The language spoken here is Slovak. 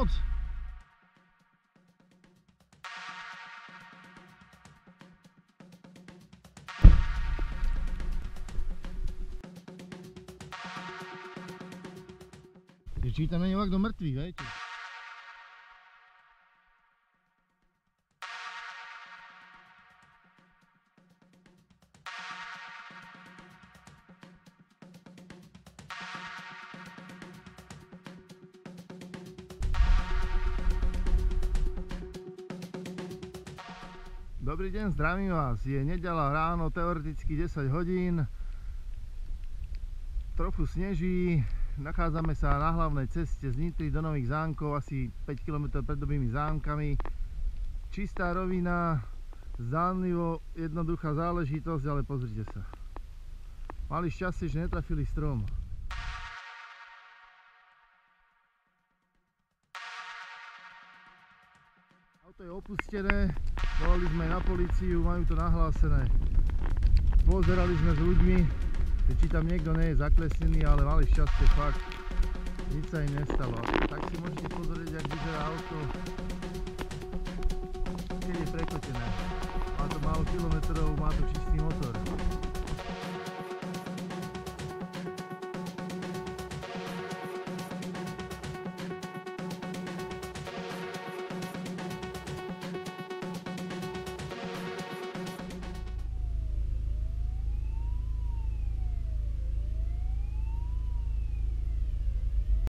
Pomoc! Či tam není vakdo mŕtvý, viete? Dobrý deň, zdravím vás. Je nedeľa ráno, teoreticky 10 hodín. Trochu sneží. Nachádzame sa na hlavnej ceste z Nitry do Nových Zámkov, asi 5 km pred Novými Zámkami. Čistá rovina, zdánlivo jednoduchá záležitosť, ale pozrite sa. Mali šťastie, že netrafili strom. Auto je opustené, volali sme na políciu, majú to nahlásené. Pozerali sme s ľuďmi, či tam niekto nie je zaklesnený, ale mali šťastie, fakt. Nič sa im nestalo. Tak si môžete pozrieť, jak vyzerá auto, keď je prekotené. Má to málo kilometrov, má to čistý motor.